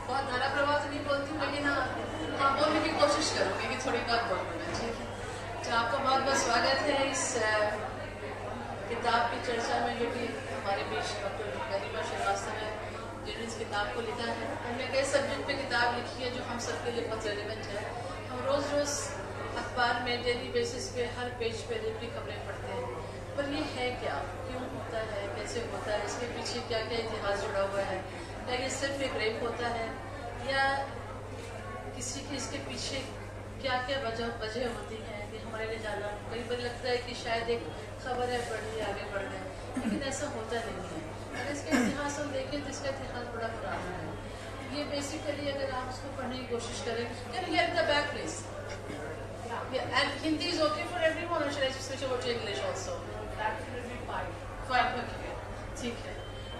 बहुत धारा प्रवाह तो नहीं बोलती हूँ, लेकिन हाँ बोलने की कोशिश करूँगी कि थोड़ी बात बोल दूँ। ठीक है, तो आपका बहुत बहुत स्वागत है इस किताब की चर्चा में, जो कि हमारे बीच डॉक्टर गरिमा श्रीवास्तव है जिन्होंने इस किताब को लिखा है। हमने कई सब्जेक्ट पे किताब लिखी है जो हम सबके लिए बहुत रेलिवेंट है। हम रोज़ रोज़ अखबार में डेली बेसिस पे हर पेज पे रेप की खबरें पढ़ते हैं, पर ये है क्या, क्यों होता है, कैसे होता है, इसके पीछे क्या क्या इतिहास जुड़ा हुआ है, या ये सिर्फ एक रेप होता है, या किसी की इसके पीछे क्या क्या वजह होती हैं कि हमारे लिए जाना। कई बार लगता है कि शायद एक खबर है, बढ़िए आगे बढ़ गए, लेकिन ऐसा होता नहीं है। अगर इसका इतिहास हम देखें तो इसका इतिहास बड़ा पुराना है। ये बेसिकली अगर आप उसको पढ़ने की कोशिश करें, can you get the back please, and Hindi is okay for everyone, or should I switch over to English also? Absolutely fine. Fine, okay, ठीक है।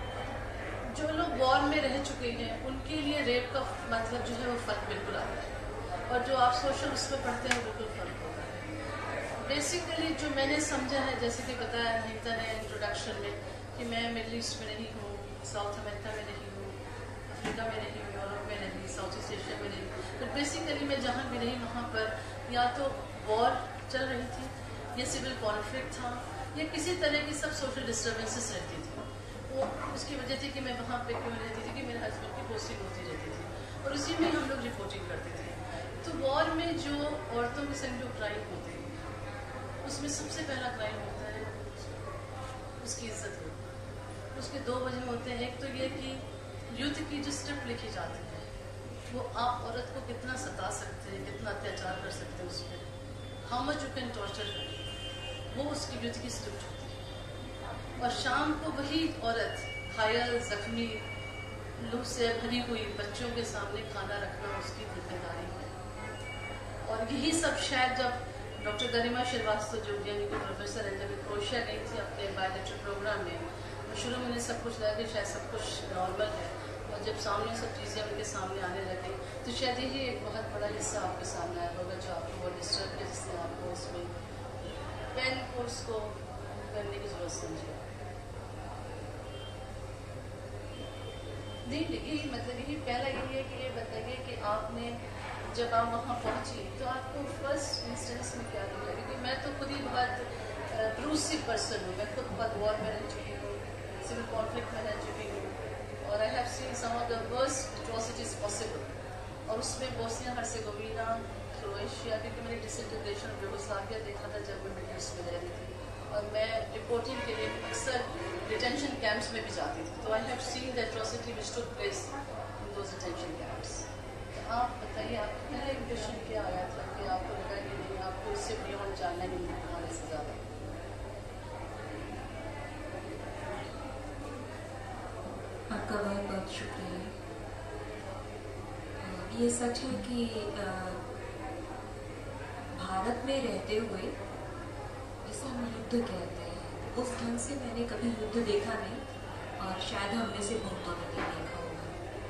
जो लोग वॉर में रह चुके हैं उनके लिए रेप का मतलब जो है वो फर्क बिल्कुल आता है, और जो आप सोशल उसमें पढ़ते हैं वो बिल्कुल फर्क होता है। बेसिकली जो मैंने समझा है, जैसे कि बताया हिंता ने इंट्रोडक्शन में, कि मैं मिडल ईस्ट में नहीं हूँ, साउथ अमेरिका में नहीं हूँ, अफ्रीका में नहीं हूँ, यूरोप में नहीं, साउथ ईस्ट एशिया में नहीं, तो बेसिकली मैं जहाँ भी रही वहाँ पर या तो वॉर चल रही थी, या सिविल कॉन्फ्लिक्ट था, या किसी तरह की सब सोशल डिस्टर्बेंसेस रहती थी। वो उसकी वजह थी कि मैं वहाँ पे क्यों रहती थी कि मेरे हस्बैंड की पोस्टिंग होती रहती थी, और उसी में हम लोग रिपोर्टिंग करते थे। तो वॉर में जो औरतों के संग जो क्राइम होते हैं, उसमें सबसे पहला क्राइम होता है उसकी इज्जत को। उसके दो वजह होते हैं। एक तो ये कि युद्ध की जो स्क्रिप्ट लिखी जाती है वो आप औरत को कितना सता सकते हैं, कितना अत्याचार कर सकते हैं, उस पर how much you can torture, वो उसकी युद्ध की स्क्रिप्ट होती है। और शाम को वही औरत घायल, जख्मी, लू से भरी हुई बच्चों के सामने खाना रखना उसकी जिम्मेदारी है। और यही सब शायद जब डॉक्टर गरिमा श्रीवास्तव जो यानी कि प्रोफेसर है, जब क्रोएशिया गई थी अपने बायोलेक्चर प्रोग्राम में, शुरू में सब कुछ लगा कि शायद सब कुछ नॉर्मल है, और जब सामने सब चीज़ें उनके सामने आने लगी तो शायद यही एक बहुत बड़ा हिस्सा आपके सामने आया होगा जो आपको वो डिस्टर्ब किया, जिसने आपको उसमें पेन कोर्स को करने की जरूरत समझी। नहीं, यही मतलब यही पहला यही है कि ये बताइए कि आपने जब आप वहाँ पहुँची तो आपको फर्स्ट इंस्टेंस में क्या लगा, क्योंकि मैं तो खुद ही बहुत ब्रूसी पर्सन हूँ, मैं खुद बहुत वॉर में रह चुकी हूँ, सिविल कॉन्फ्लिक्ट में रह चुकी हूँ, और I have seen some of the worst atrocities possible. और उसमें बोस्निया हर्सेगोविना, क्रोएशिया, क्योंकि मैंने डिसइंटीग्रेशन ऑफ यूगोस्लाविया देखा था जब मैं मिडल ईस्ट में रह रही थी, और मैं रिपोर्टिंग के लिए अक्सर डिटेंशन कैंप्स में भी जाती थी। तो I have seen the atrocity which took place in those detention camps. तो आप बताइए, आपका पहला इम्प्रेशन क्या आया था कि आपको लगा कि नहीं, आपको इससे बियॉन्ड जानना ही नहीं हमारे से ज़्यादा? आपका बहुत बहुत शुक्रिया। ये सच है कि भारत में रहते हुए जिसे हम युद्ध कहते हैं, उस ढंग से मैंने कभी युद्ध देखा नहीं, और शायद हम में से बहुतों ने नहीं देखा होगा।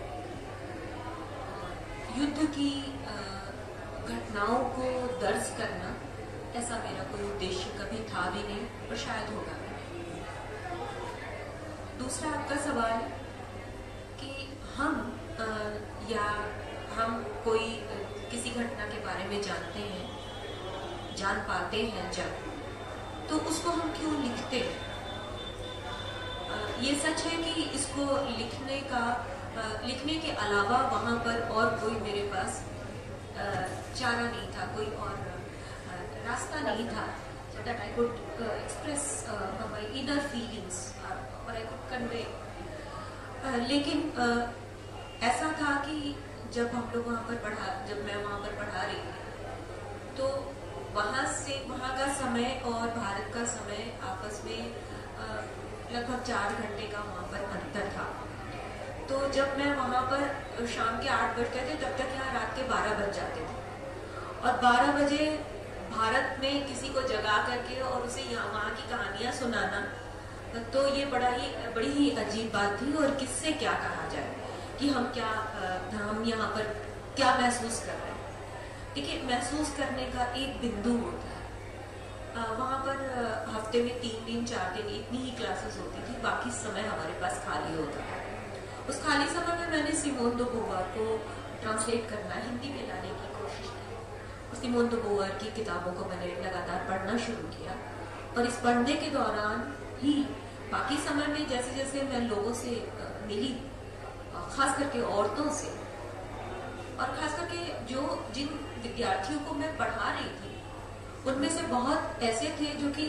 युद्ध की घटनाओं को दर्ज करना ऐसा मेरा कोई उद्देश्य कभी था भी नहीं, और शायद होगा भी नहीं। दूसरा आपका सवाल कि हम या हम कोई किसी घटना के बारे में जानते हैं, जान पाते हैं जब, तो उसको हम क्यों लिखते हैं? ये सच है कि इसको लिखने के अलावा वहाँ पर और कोई मेरे पास चारा नहीं था, कोई और रास्ता नहीं था that I could express my inner feelings or I could convey. लेकिन ऐसा था कि जब हम लोग जब मैं वहाँ पर पढ़ा रही थी, तो वहाँ का समय और भारत का समय आपस में लगभग 4 घंटे का वहाँ पर अंतर था। तो जब मैं वहाँ पर शाम के 8 बजते थे, तब तक यहाँ रात के 12 बज जाते थे, और 12 बजे भारत में किसी को जगा करके और उसे वहाँ की कहानियाँ सुनाना, तो ये बड़ी ही अजीब बात थी। और किससे क्या कहा जाए कि हम यहाँ पर क्या महसूस कर रहे हैं। देखिए, महसूस करने का एक बिंदु होता है। वहाँ पर हफ्ते में 3 दिन 4 दिन इतनी ही क्लासेस होती थी, बाकी समय हमारे पास खाली होता था। उस खाली समय में मैंने सिमोन दे बोवार को ट्रांसलेट करना, हिंदी में लाने की कोशिश की। सिमोन दे बोवार की किताबों को मैंने लगातार पढ़ना शुरू किया, पर इस पढ़ने के दौरान ही बाकी समय में जैसे जैसे मैं लोगों से मिली, खास करके औरतों से, और खास करके जिन विद्यार्थियों को मैं पढ़ा रही थी, उनमें से बहुत ऐसे थे जो कि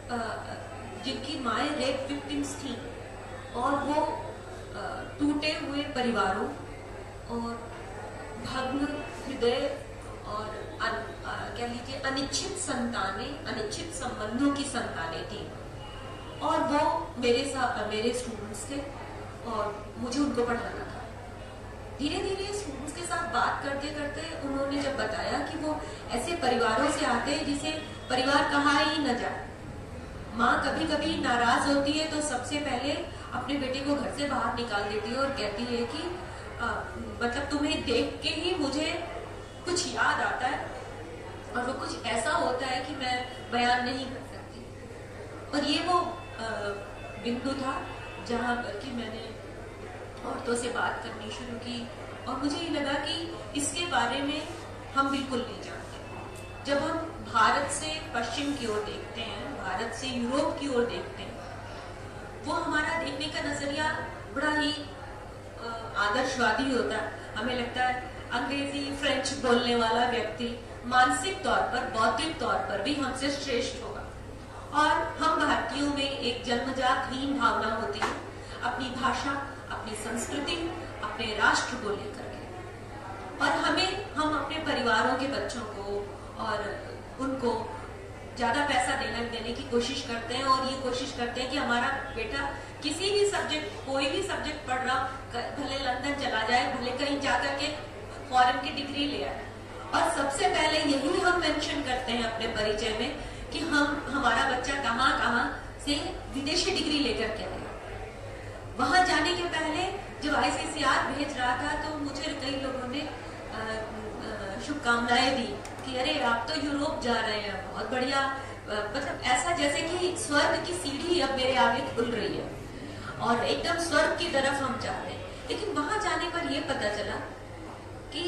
जिनकी माएँ रेप विक्टिम्स थी, और वो टूटे हुए परिवारों और भग्न हृदय और कह लीजिए अनिश्चित संतानें, अनिश्चित संबंधों की संतानें थी, और वो मेरे स्टूडेंट्स थे और मुझे उनको पढ़ाना था। धीरे धीरे स्टूडेंट्स के साथ बात करते करते उन्होंने जब बताया कि वो ऐसे परिवारों से आते हैं जिसे परिवार कहा ही न जाए। माँ कभी कभी नाराज होती है तो सबसे पहले अपने बेटे को घर से बाहर निकाल देती है और कहती है कि मतलब तुम्हें देख के ही मुझे कुछ याद आता है, और वो कुछ ऐसा होता है कि मैं बयान नहीं कर सकती। और ये वो बिंदु था जहाँ पर कि मैंने औरतों से बात करनी शुरू की, और मुझे ये लगा कि इसके बारे में हम बिल्कुल नहीं जानते। जब हम भारत से पश्चिम की ओर देखते हैं, भारत से यूरोप की ओर देखते हैं, वो हमारा देखने का नजरिया बड़ा ही आदर्शवादी होता है। हमें लगता है अंग्रेजी फ्रेंच बोलने वाला व्यक्ति मानसिक तौर पर, बौद्धिक तौर पर भी हमसे श्रेष्ठ होगा, और हम भारतीयों में एक जन्मजात हीन भावना होती है अपनी भाषा, अपनी संस्कृति, अपने राष्ट्र को लेकर के। और हम अपने परिवारों के बच्चों को और उनको ज्यादा पैसा देने की कोशिश करते हैं, और ये कोशिश करते हैं कि हमारा बेटा किसी भी सब्जेक्ट, कोई भी सब्जेक्ट पढ़ रहा, भले लंदन चला जाए, भले कहीं जाकर के फॉरेन की डिग्री ले आए। और सबसे पहले यही हम मेंशन करते हैं अपने परिचय में कि हमारा बच्चा कहाँ से विदेशी डिग्री लेकर के आया। वहां जाने के पहले जब ICCR भेज रहा था तो मुझे कई लोगों ने शुभकामनाएं दी कि अरे आप तो यूरोप जा रहे हैं, बहुत बढ़िया, मतलब ऐसा जैसे कि स्वर्ग की सीढ़ी अब मेरे आगे खुल रही है और एकदम स्वर्ग की तरफ हम जा रहे हैं। लेकिन वहां जाने पर यह पता चला कि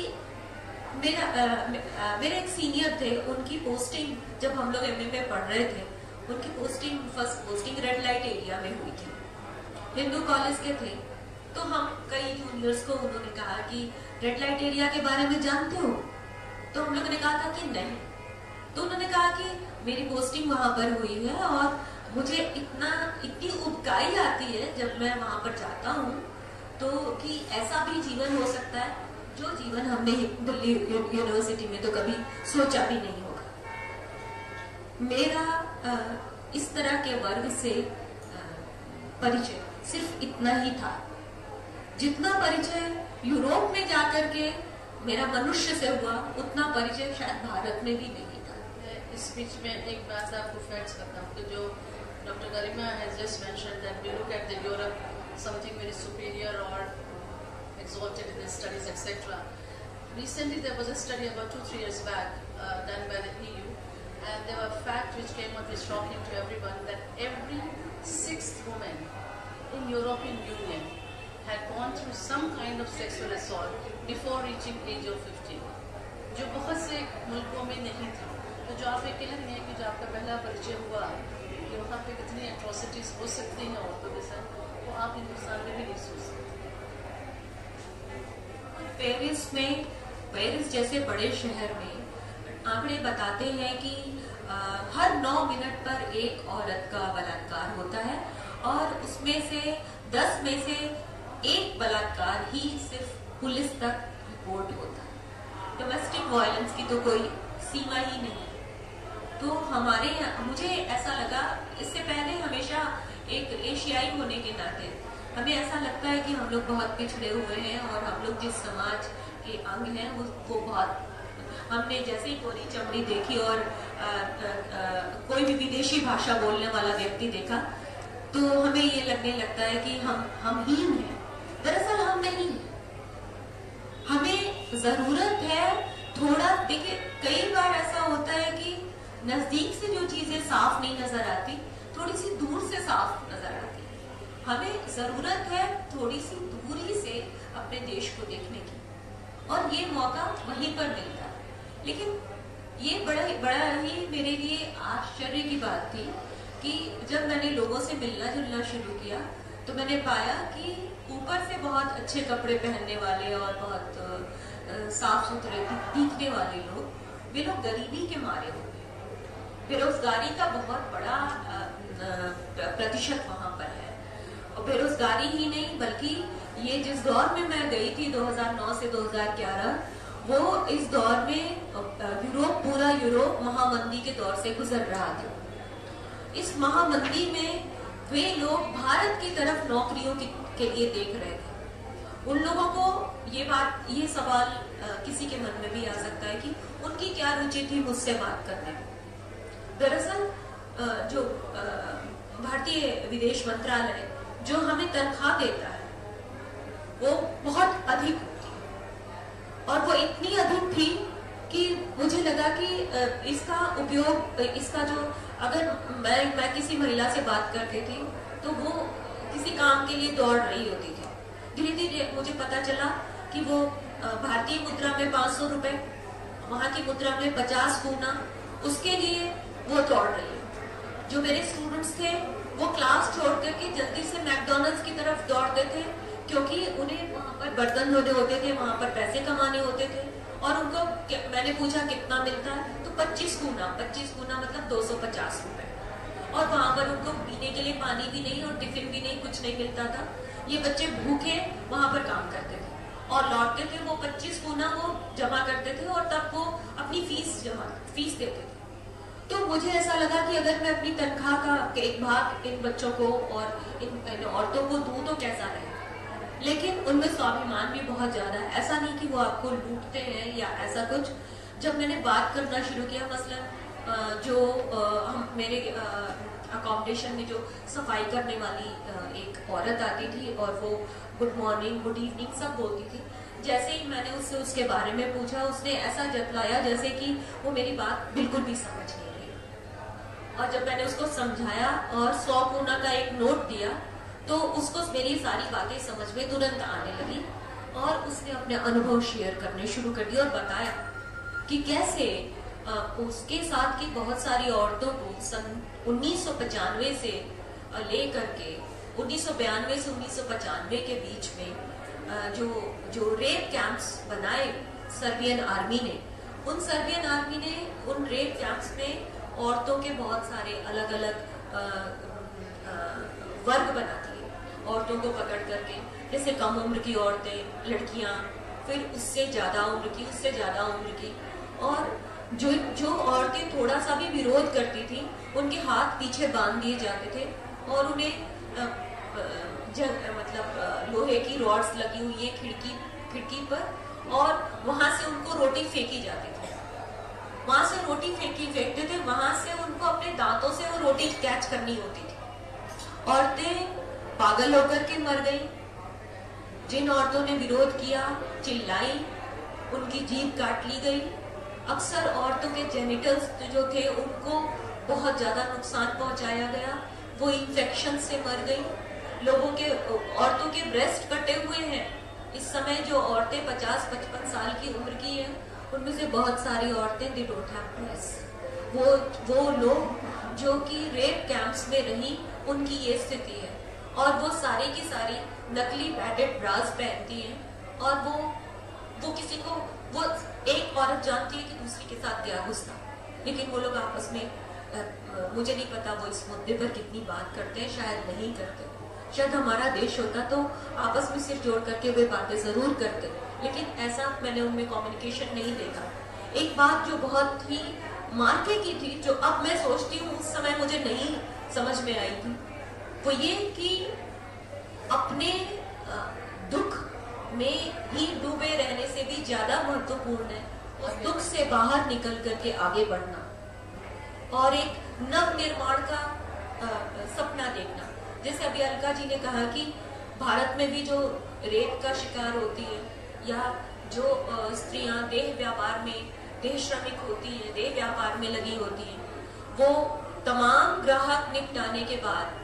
मेरे एक सीनियर थे, उनकी पोस्टिंग जब हम लोग MA में पढ़ रहे थे, उनकी first posting red light area में हुई थी, हिंदू कॉलेज के थे। तो हम कई जूनियर्स को उन्होंने कहा कि रेड लाइट एरिया के बारे में जानते हो? तो हम लोगों ने कहा था कि नहीं। तो उन्होंने कहा कि मेरी पोस्टिंग वहां पर हुई है और मुझे इतनी उबकाई आती है जब मैं वहां पर जाता हूँ, तो कि ऐसा भी जीवन हो सकता है जो जीवन हमने दिल्ली यूनिवर्सिटी में तो कभी सोचा भी नहीं होगा। मेरा इस तरह के वर्ग से परिचय सिर्फ इतना ही था, जितना परिचय यूरोप में जाकर के मेरा मनुष्य से हुआ, उतना परिचय शायद भारत में भी नहीं था। इस बीच में एक बात आपको फैक्ट्स करता हूँ कि जो doctor Garima has just mentioned that we look at the Europe something very superior और exalted in their studies, etc. Recently, there was a study about 2-3 years back done by the EU, and there were facts which came out which shocking to everyone that every 6th woman in European Union had gone through some kind of sexual assault before reaching age of 15, जो बहुत से मुल्कों में नहीं था। तो जो आप ये कह रही हैं कि जो आपका पहला परिचय हुआ कि वहाँ पे कितनी एट्रोसिटीज हो सकती हैं औरतों के साथ, वो आप हिंदुस्तान में भी नहीं सोच सकते। पेरिस जैसे बड़े शहर में आंकड़े बताते हैं कि हर 9 मिनट पर एक औरत का बलात्कार होता है, और उसमें से 10 में से एक बलात्कार ही सिर्फ पुलिस तक रिपोर्ट होता है। डोमेस्टिक वायलेंस की तो कोई सीमा ही नहीं। तो मुझे ऐसा लगा, इससे पहले हमेशा एक एशियाई होने के नाते हमें ऐसा लगता है कि हम लोग बहुत पिछड़े हुए हैं, और हम लोग जिस समाज के अंग हैं वो बहुत, हमने जैसे ही कोरी चमड़ी देखी और कोई भी विदेशी भाषा बोलने वाला व्यक्ति देखा तो हमें ये लगने लगता है कि हम हीन हैं। दरअसल हम नहीं हैं। हमें जरूरत है थोड़ा, देखिए कई बार ऐसा होता है कि नजदीक से जो चीजें साफ नहीं नजर आती, थोड़ी सी दूर से साफ नजर आती। हमें जरूरत है थोड़ी सी दूरी से अपने देश को देखने की, और ये मौका वहीं पर मिलता है। लेकिन ये बड़ा ही मेरे लिए आश्चर्य की बात थी कि जब मैंने लोगों से मिलना जुलना शुरू किया तो मैंने पाया कि ऊपर से बहुत अच्छे कपड़े पहनने वाले और बहुत साफ सुथरे दिखने वाले लोग, वे लोग गरीबी के मारे होते, बेरोजगारी का बहुत बड़ा प्रतिशत वहां पर है। और बेरोजगारी ही नहीं, बल्कि ये जिस दौर में मैं गई थी 2009 से 2011, वो इस दौर में पूरा यूरोप महामंदी के दौर से गुजर रहा था। इस महामंदी में वे लोग भारत की तरफ नौकरियों के लिए देख रहे थे। उन लोगों को ये सवाल किसी के मन में भी आ सकता है कि उनकी क्या रुचि थी मुझसे बात करने में। दरअसल जो भारतीय विदेश मंत्रालय जो हमें तनख्वाह देता है वो बहुत अधिक होती है, और वो इतनी अधिक थी कि मुझे लगा कि इसका उपयोग, इसका जो, अगर मैं किसी महिला से बात करती थी तो वो किसी काम के लिए दौड़ रही होती थी, धीरे धीरे मुझे पता चला कि वो भारतीय मुद्रा में 500 रुपए, वहां की मुद्रा में 50 गुना, उसके लिए वो दौड़ रही है। जो मेरे स्टूडेंट्स थे वो क्लास छोड़ करके जल्दी से मैकडॉनल्ड्स की तरफ दौड़ते थे, क्योंकि उन्हें वहां पर बर्तन धोने होते थे, वहां पर पैसे कमाने होते थे। और उनको मैंने पूछा कितना मिलता है, तो 25 गुना मतलब 250 रुपए। और वहां पर उनको पीने के लिए पानी भी नहीं और टिफिन भी नहीं, कुछ नहीं मिलता था। ये बच्चे भूखे वहां पर काम करते थे और लौटते थे, वो 25 गुना वो जमा करते थे और तब वो अपनी फीस देते थे। तो मुझे ऐसा लगा कि अगर मैं अपनी तनख्वाह का एक भाग इन बच्चों को और इन औरतों को दूं तो कैसा रहे। लेकिन उनमें स्वाभिमान भी बहुत ज्यादा है, ऐसा नहीं कि वो आपको लूटते हैं या ऐसा कुछ। जब मैंने बात करना शुरू किया, मसलन जो हम मेरे अकोमोडेशन में जो सफाई करने वाली एक औरत आती थी और वो गुड मॉर्निंग गुड इवनिंग सब बोलती थी, जैसे ही मैंने उससे उसके बारे में पूछा, उसने ऐसा जतलाया जैसे कि वो मेरी बात बिल्कुल भी समझ नहीं रही। और जब मैंने उसको समझाया और 100 गुना का एक नोट दिया तो उसको मेरी सारी बातें समझ में तुरंत आने लगी और उसने अपने अनुभव शेयर करने शुरू कर दिए और बताया कि कैसे उसके साथ की बहुत सारी औरतों को सन 1995 से लेकर के 1992 से 1995 के बीच में जो रेप कैंप्स बनाए सर्बियन आर्मी ने, उन सर्बियन आर्मी ने उन रेप कैंप्स में औरतों के बहुत सारे अलग अलग वर्ग बना दिए। औरतों को पकड़ करके, जैसे कम उम्र की औरतें, लड़कियां, फिर उससे ज्यादा उम्र की, उससे ज्यादा उम्र की, और जो औरतें थोड़ा सा भी विरोध करती थी उनके हाथ पीछे बांध दिए जाते थे और उन्हें मतलब लोहे की रॉड्स लगी हुई है खिड़की पर, और वहां से उनको रोटी फेंकी जाती थी। वहां से रोटी फेंकते थे, वहां से उनको अपने दांतों से वो रोटी कैच करनी होती थी। औरतें पागल होकर के मर गई। जिन औरतों ने विरोध किया, चिल्लाई, उनकी जीभ काट ली गई। अक्सर औरतों के जेनिटल्स जो थे उनको बहुत ज्यादा नुकसान पहुंचाया गया, वो इन्फेक्शन से मर गई। औरतों के ब्रेस्ट कटे हुए हैं। इस समय जो औरतें 50-55 साल की उम्र की हैं, उनमें से बहुत सारी औरतें दे डोंट हैव ब्रेस्ट। वो लोग जो कि रेप कैंप्स में रही, उनकी ये स्थिति है। और वो सारी की सारी नकली पैडेड ब्रास पहनती हैं और वो किसी को, वो एक औरत जानती है कि दूसरी के साथ क्या गुस्सा, लेकिन वो लोग आपस में मुझे नहीं पता वो इस मुद्दे पर कितनी बात करते हैं, शायद नहीं करते। शायद हमारा देश होता तो आपस में सिर जोड़ करके वे बातें जरूर करते, लेकिन ऐसा मैंने उनमें कम्युनिकेशन नहीं देखा। एक बात जो बहुत ही मार्के की थी, जो अब मैं सोचती हूँ उस समय मुझे नहीं समझ में आई थी, वो ये कि अपने दुख में ही डूबे रहने से भी ज्यादा महत्वपूर्ण है उस दुख से बाहर निकल करके आगे बढ़ना और एक नव निर्माण का सपना देखना। जैसे अभी अलका जी ने कहा कि भारत में भी जो रेप का शिकार होती है या जो स्त्रियां देह व्यापार में, देह श्रमिक होती हैं, देह व्यापार में लगी होती हैं, वो तमाम ग्राहक निपटाने के बाद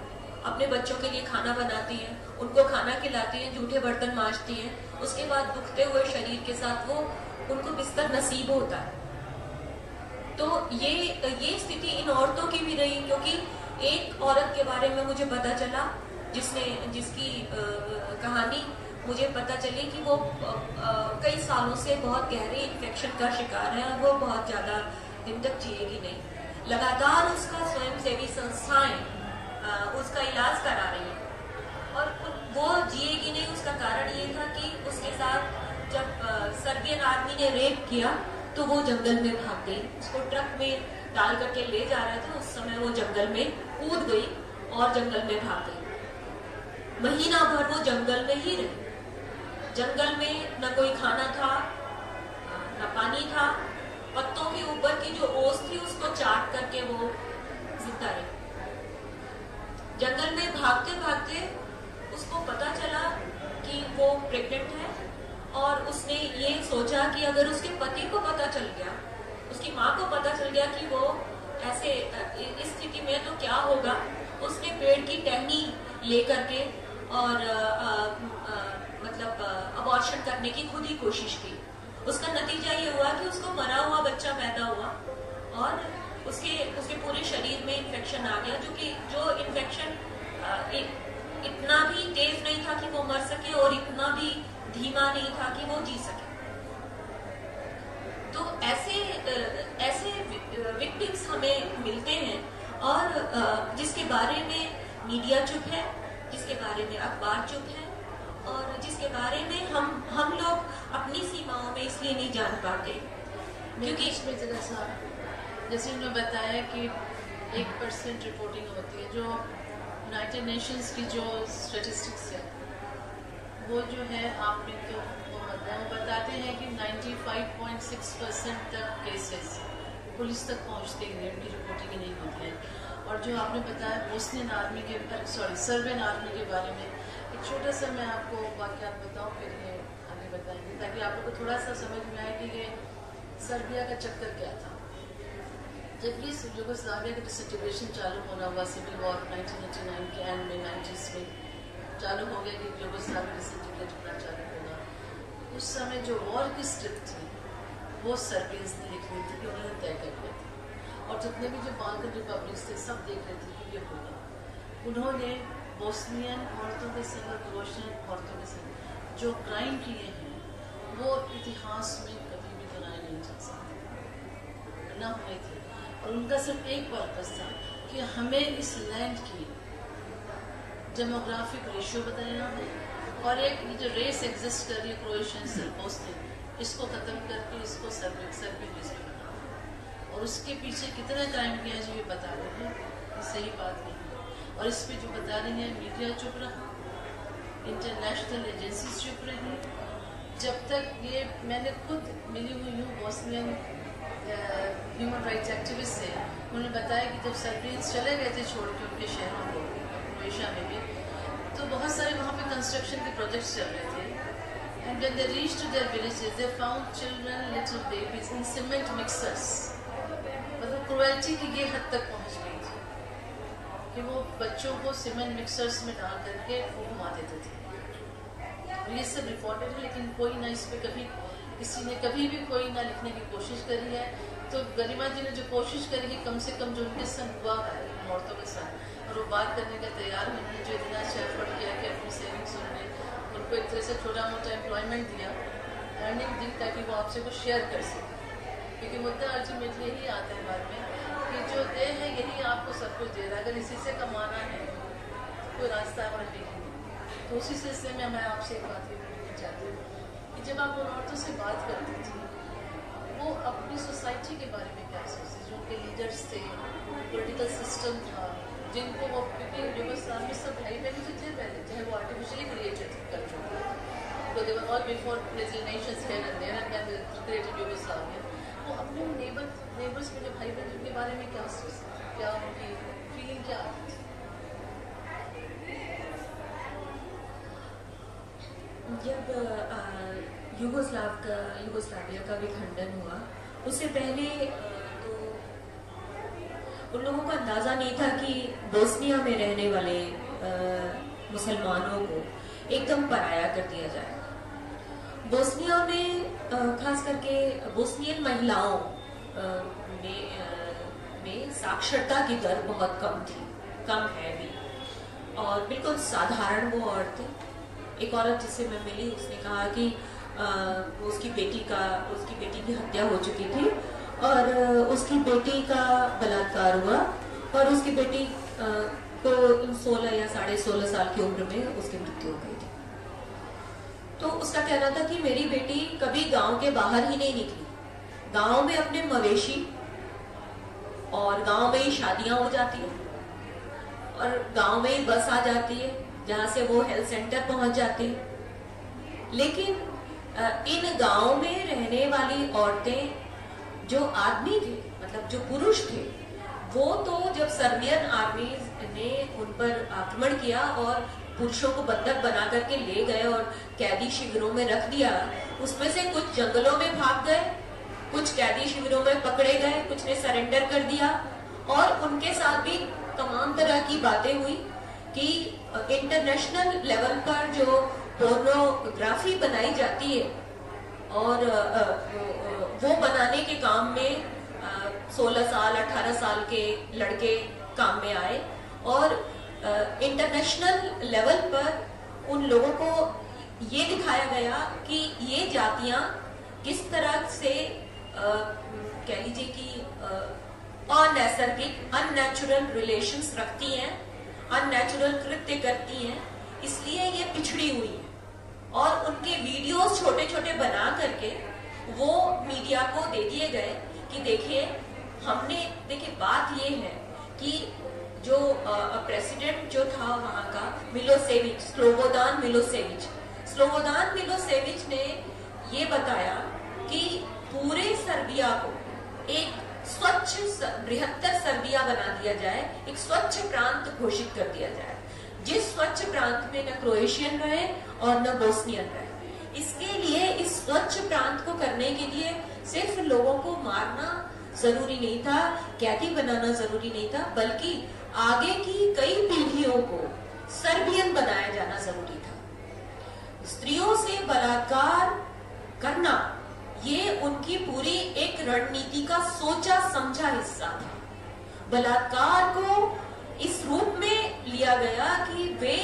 अपने बच्चों के लिए खाना बनाती हैं, उनको खाना खिलाती हैं, जूठे बर्तन मांजती हैं, उसके बाद दुखते हुए शरीर के साथ वो उनको बिस्तर नसीब होता है। तो ये स्थिति इन औरतों की भी रही, क्योंकि एक औरत के बारे में मुझे पता चला जिसकी कहानी मुझे पता चली कि वो कई सालों से बहुत गहरे इन्फेक्शन का शिकार है और वो बहुत ज्यादा दिन तक जिएगी नहीं। लगातार उसका स्वयंसेवी संस्थाएं उसका इलाज करा रही हैं और वो जिएगी नहीं। उसका कारण ये था कि उसके साथ जब सर्बियन आर्मी ने रेप किया तो वो जंगल में भाग गई। उसको ट्रक में डाल करके ले जा रहे थे, उस समय वो जंगल में कूद गई और जंगल में भाग गई। महीना भर वो जंगल में ही रही। जंगल में न कोई खाना था, न पानी था, पत्तों के ऊपर की जो ओस थी उसको चाट करके वो जिंदा रही। जंगल में भागते भागते उसको पता चला कि वो प्रेग्नेंट है और उसने ये सोचा कि अगर उसके पति को पता चल गया, उसकी माँ को पता चल गया कि वो ऐसे इस स्थिति में तो क्या होगा। उसने पेड़ की टहनी ले करके और अबॉर्शन करने की खुद ही कोशिश की। उसका नतीजा ये हुआ कि उसको मरा हुआ बच्चा पैदा हुआ और उसके पूरे शरीर में इन्फेक्शन आ गया, जो इन्फेक्शन इतना भी तेज नहीं था कि वो मर सके और इतना भी धीमा नहीं था कि वो जी सके। तो ऐसे विक्टिम्स हमें मिलते हैं और जिसके बारे में मीडिया चुप है, जिसके बारे में अखबार चुप है और जिसके बारे में हम लोग अपनी सीमाओं में इसलिए नहीं जान पाते क्योंकि इसमें जरा सा जैसे उन्होंने बताया कि 1% रिपोर्टिंग होती है। जो यूनाइटेड नेशंस की जो स्टेटिस्टिक्स है वो जो है आपने तो वो बताते हैं कि 95.6% तक केसेस पुलिस तक पहुंचते हैं, उनकी रिपोर्टिंग ही नहीं होती है। और जो आपने बताया बोस्नियन आर्मी के सर्बियन आर्मी के बारे में एक छोटा सा मैं आपको वाक़यात बताऊं, फिर ये आगे बताएंगे ताकि आप लोग को थोड़ा सा समझ में आए कि ये सर्बिया का चक्कर क्या था। जब ये यूगोस्लाविया का डिसइंटीग्रेशन चालू होना हुआ, सिविल वॉर 1989 के एंड में 90s में चालू हो गया कि यूगोस्लाविया डिसइंटीग्रेट होना चालू होगा, उस समय जो वॉर की स्क्रिप्ट थी वो सर्बियंस ने लिखी थी कि उन्होंने तय कर लिया था और जितने भी जो बाल्कन रिपब्लिक्स थे सब देख रहे थे कि ये होगा। उन्होंने बोस्नियन औरतों के संग, क्रोएशियन औरतों के संग जो क्राइम किए हैं वो इतिहास में कभी भी बनाए नहीं जा सकते, न हुए थे। और उनका सिर्फ एक पर्पस था कि हमें इस लैंड की डेमोग्राफिक रेशियो बताना है और एक जो रेस एग्जिस्ट कर रही है क्रोएशियन बोस्नियन, इसको खत्म करके इसको सर्बियन रेस में बनाना। और उसके पीछे कितना क्राइम किया जो ये बता रहे हैं, ये सही बात नहीं है। और इस पे जो बता रही है मीडिया चुप रहा, इंटरनेशनल एजेंसीज चुप रही। जब तक ये मैंने खुद मिली हुई हूँ बोस्नियन ह्यूमन राइट्स एक्टिविस्ट से, उन्होंने बताया कि जब सर्बियंस चले गए थे छोड़ के उनके शहरों को, क्रोएशिया में भी, तो बहुत सारे वहाँ पे कंस्ट्रक्शन के प्रोजेक्ट्स चल रहे थे। And when they reached to their villages they found children, little babies in cement mixers. मतलब क्रुएल्टी की ये हद तक पहुँच गई थी कि वो बच्चों को सीमेंट मिक्सर्स में डाल करके वो घुमा देते थे। ये सब रिकॉर्डेड है, लेकिन कोई ना इस पर कभी किसी ने कभी भी कोई ना लिखने की कोशिश करी है। तो गरिमा जी ने जो कोशिश करी है कम से कम जो उनके संग हुआ है औरतों के साथ, और वो बात करने का तैयार होने, जो इतना अच्छा एफर्ट किया कि अपनी सेविंग्स उन्होंने उनको एक तरह से छोटा मोटा एम्प्लॉयमेंट दिया, अर्निंग दी, ताकि वो आपसे कुछ शेयर कर सके। क्योंकि मुद्दा अल्टीमेटली यही आता है बाद में कि जो दे है यही आपको सब कुछ दे रहा है। अगर इसी से कमाना है तो कोई रास्ता और है ही नहीं। तो उसी सिलसिले में मैं आपसे एक बात ये बोलना चाहती हूँ कि जब आप उन औरतों से बात करती थी वो अपनी सोसाइटी के बारे में क्या सोचते, जो उनके लीडर्स थे, पॉलिटिकल सिस्टम था, जिनको वो, क्योंकि यूगोस्लाविया में सब भाई बहन जो थे पहले, चाहे वो आर्टिफिशियली क्रिएटेड कंट्री, तो they were all before little nations here and there and then they created Yugoslavia. वो अपने नेबर्स में जो भाई बहन, उनके बारे में क्या सोचते, क्या उनकी फीलिंग क्या आती थी? जब यूगोस्लाविया का विखंडन हुआ उससे पहले तो उन लोगों को अंदाजा नहीं था कि बोस्निया में रहने वाले मुसलमानों को एकदम पराया कर दिया जाए। बोस्निया में खास करके बोस्नियन महिलाओं में साक्षरता की दर बहुत कम है भी, और बिल्कुल साधारण वो औरतें। एक औरत जिससे मैं मिली उसने कहा कि उसकी बेटी की हत्या हो चुकी थी और उसकी बेटी का बलात्कार हुआ और उसकी बेटी को 16 या 16.5 साल की उम्र में उसकी मृत्यु हो गई थी। तो उसका कहना था कि मेरी बेटी कभी गांव के बाहर ही नहीं निकली, गांव में अपने मवेशी और गांव में ही शादियां हो जाती है और गांव में ही बस आ जाती है जहां से वो हेल्थ सेंटर पहुंच जाती है। लेकिन इन गांव में रहने वाली औरतें जो आदमी थे, मतलब जो पुरुष थे, वो तो जब सर्बियन आर्मी ने उन पर आक्रमण किया और पुरुषों को बंधक बना करके ले गए और कैदी शिविरों में रख दिया, उसमें से कुछ जंगलों में भाग गए, कुछ कैदी शिविरों में पकड़े गए, कुछ ने सरेंडर कर दिया और उनके साथ भी तमाम तरह की बातें हुई कि इंटरनेशनल लेवल पर जो पोर्नोग्राफी बनाई जाती है और वो बनाने के काम में 16 साल 18 साल के लड़के काम में आए और इंटरनेशनल लेवल पर उन लोगों को ये दिखाया गया कि ये जातियां किस तरह से कह लीजिए कि अनैसर्गिक अननेचुरल रिलेशंस रखती हैं, अननेचुरल कृत्य करती हैं, इसलिए ये पिछड़ी हुई है। और उनके वीडियोस छोटे छोटे बना करके वो मीडिया को दे दिए गए कि देखिए बात ये है कि जो प्रेसिडेंट जो था वहां का स्लोबोदान मिलोसेविच ने ये बताया कि पूरे सर्बिया को एक स्वच्छ बृहत्तर सर्बिया बना दिया जाए, एक स्वच्छ प्रांत घोषित कर दिया जाए, जिस स्वच्छ प्रांत में न क्रोएशियन रहे और न बोस्नियन रहे। इसके लिए इस स्वच्छ प्रांत को करने के लिए सिर्फ लोगों को मारना जरूरी नहीं था, कैदी बनाना जरूरी नहीं था, बल्कि आगे की कई पीढ़ियों को सर्बियन बनाया जाना जरूरी था। स्त्रियों से बलात्कार करना ये उनकी पूरी एक रणनीति का सोचा समझा हिस्सा था। बलात्कार को इस रूप में लिया गया कि वे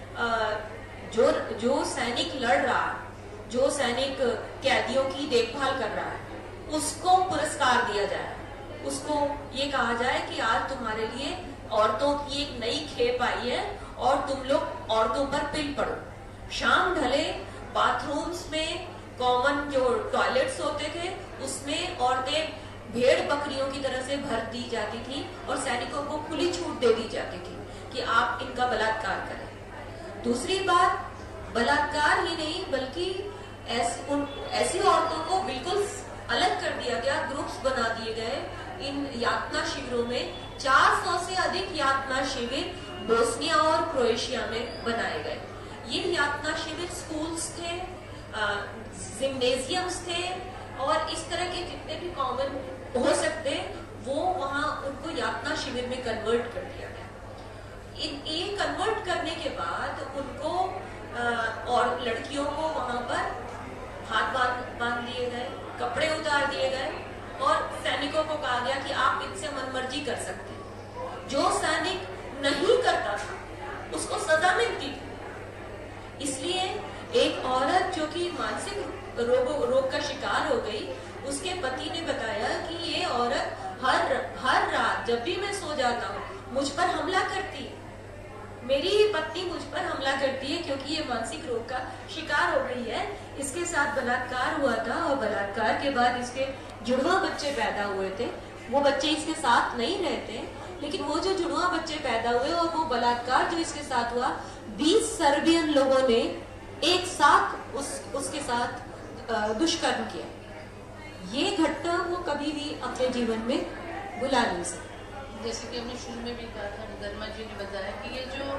जो सैनिक लड़ रहा है, जो सैनिक कैदियों की देखभाल कर रहा है, उसको पुरस्कार दिया जाए, उसको ये कहा जाए कि आज तुम्हारे लिए औरतों की एक नई खेप आई है और तुम लोग औरतों पर पिल पड़ो। शाम ढले बाथरूम्स में कॉमन जो टॉयलेट्स होते थे उसमें औरतें भेड़ बकरियों की तरह से भर दी जाती थी और सैनिकों को खुली छूट दे दी जाती थी कि आप इनका बलात्कार करें। दूसरी बात, बलात्कार ही नहीं बल्कि ऐसी औरतों को बिल्कुल अलग कर दिया गया, ग्रुप्स बना दिए गए। इन यातना शिविरों में 400 से अधिक यातना शिविर बोस्निया और क्रोएशिया में बनाए गए। ये यातना शिविर स्कूल्स थे, जिम्नेजियम्स थे और इस तरह के जितने भी कॉमन हो सकते वो वहां उनको यातना शिविर में कन्वर्ट कर दिया गया। ये कन्वर्ट करने के बाद उनको और लड़कियों को वहां पर हाथ बांध दिए गए, कपड़े उतार दिए गए और सैनिकों को कहा गया कि आप इनसे मनमर्जी कर सकते हैं। जो सैनिक नहीं करता था उसको सजा मिलती थी। इसलिए एक औरत जो कि मानसिक रोग का शिकार हो गई, उसके पति ने बताया कि ये औरत हर रात जब भी मैं सो जाता हूँ मुझ पर हमला करती है, मेरी पत्नी मुझ पर हमला करती है क्योंकि ये मानसिक रोग का शिकार हो गई है। इसके साथ बलात्कार हुआ था और बलात्कार के बाद इसके जुड़वा बच्चे पैदा हुए थे। वो बच्चे इसके साथ नहीं रहते, लेकिन वो जो जुड़वा बच्चे पैदा हुए और वो बलात्कार जो इसके साथ हुआ, 20 सर्बियन लोगों ने एक साथ उसके साथ दुष्कर्म किया। ये घटना वो कभी भी अपने जीवन में भुला नहीं सकते। जैसे कि हमने शुरू में भी कहा था, गरिमा जी ने बताया कि ये जो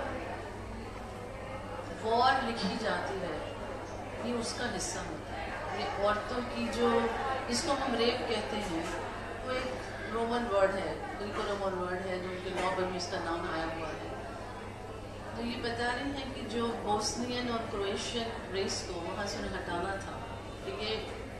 वॉर लिखी जाती है ये उसका हिस्सा होता है। ये औरतों की जो, इसको हम रेप कहते हैं, वो एक रोमन वर्ड है, बिल्कुल रोमन वर्ड है जो उनके नॉबल में इसका नाम आया हुआ है। तो ये बता रही हैं कि जो बोस्नियन और क्रोएशियन रेस को वहाँ से उन्हें हटाना था, तो ये